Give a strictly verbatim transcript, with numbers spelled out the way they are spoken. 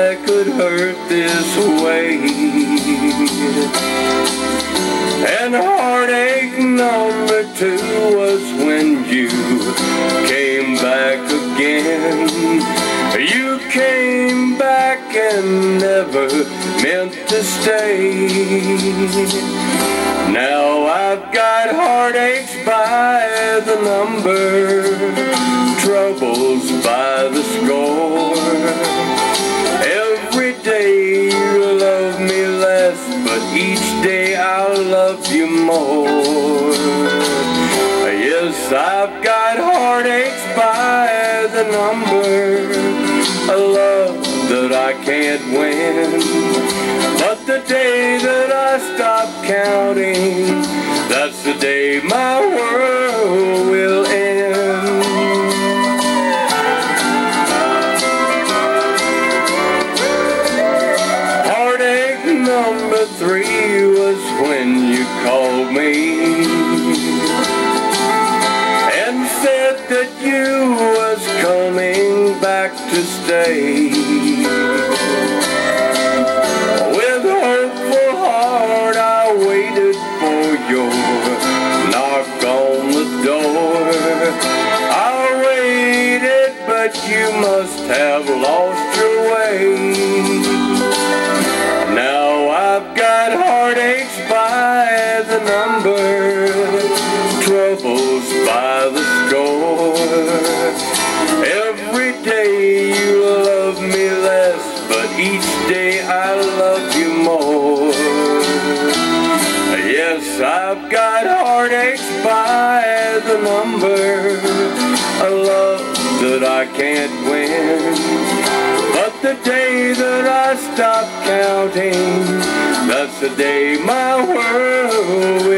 I could hurt this way. And heartache number two was when you came back again. You came back and never meant to stay. Now I've got heartaches by the number, troubles by the score. Every day you love me less, but each day I'll love you more. Yes, I've got heartaches by the number, a love that I can't win. But the day that I stop counting, that's the day my world will end. Heartache number three was when you called me and said that you was coming back to stay. With hopeful heart I waited for your knock on the door. I waited, but you must have lost your way. Now I've got heartaches by the number, troubles by the score. Every day you love me less, but each day I love you more. Yes, I've got heartaches by the number, a love that I can't win. But the day that I stop counting, that's the day my world will